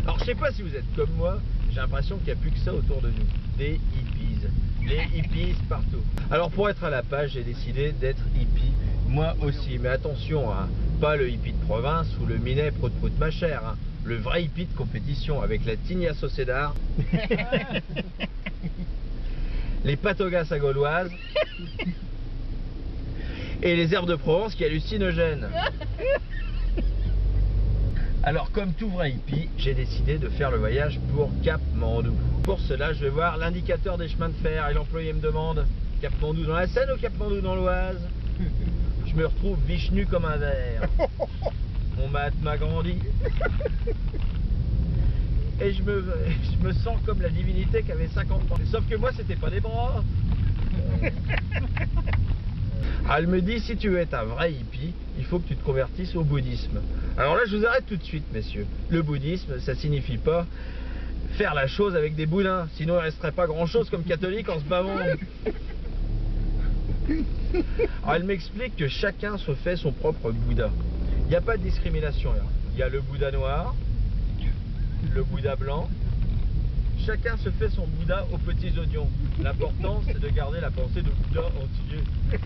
Alors je sais pas si vous êtes comme moi, j'ai l'impression qu'il n'y a plus que ça autour de nous. Des hippies. Les hippies partout. Alors pour être à la page, j'ai décidé d'être hippie. Moi aussi, mais attention, hein, pas le hippie de province ou le minet prout-prout ma chère. Hein, le vrai hippie de compétition avec la Tigna Sociedar, les patogas à gauloise et les herbes de Provence qui hallucinogènes. Alors comme tout vrai hippie, j'ai décidé de faire le voyage pour Cap-Mandou. Pour cela, je vais voir l'indicateur des chemins de fer et l'employé me demande Cap-Mandou dans la Seine ou Cap-Mandou dans l'Oise? Je me retrouve biche-nu comme un verre. Mon mat m'a grandi. Et je me sens comme la divinité qui avait 50 ans. Sauf que moi, c'était pas des bras. Elle me dit, si tu veux être un vrai hippie, il faut que tu te convertisses au bouddhisme. Alors là, je vous arrête tout de suite, messieurs. Le bouddhisme, ça signifie pas faire la chose avec des boudins. Sinon, il resterait pas grand-chose comme catholique en se bavant. Alors, elle m'explique que chacun se fait son propre Bouddha. Il n'y a pas de discrimination là. Il y a le Bouddha noir, le Bouddha blanc. Chacun se fait son Bouddha aux petits oignons. L'important, c'est de garder la pensée de Bouddha entier.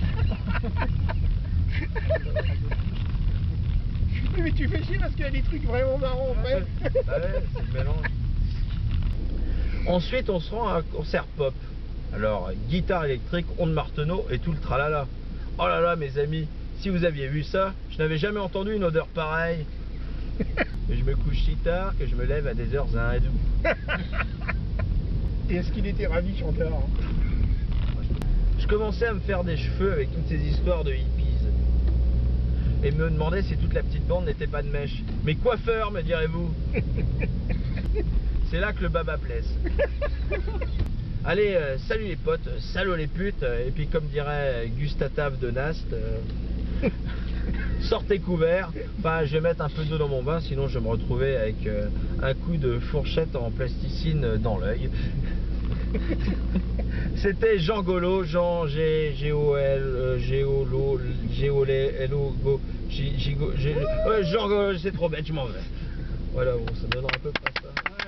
Mais tu fais chier parce qu'il y a des trucs vraiment marrants en fait. Ouais, c'est le mélange. Ensuite, on se rend à un concert pop. Alors, guitare électrique, ondes Marteneau et tout le tralala. Oh là là, mes amis, si vous aviez vu ça, je n'avais jamais entendu une odeur pareille. Et je me couche si tard que je me lève à des heures hindoues. Et est-ce qu'il était ravi, chanteur? Je commençais à me faire des cheveux avec toutes ces histoires de hippies. Et me demandais si toute la petite bande n'était pas de mèche. Mais coiffeur, me direz-vous. C'est là que le baba blesse. Allez, salut les potes, salaud les putes, et puis comme dirait Gustave de Nast, sortez couverts. Enfin, je vais mettre un peu d'eau dans mon bain, sinon je vais me retrouver avec un coup de fourchette en plasticine dans l'œil. C'était Jean Golo, Jean G-O-L, G-O-L-O, G-O-L-O, Jean Golo, c'est trop bête, je m'en vais. Voilà, bon, ça donnera un peu pas ça.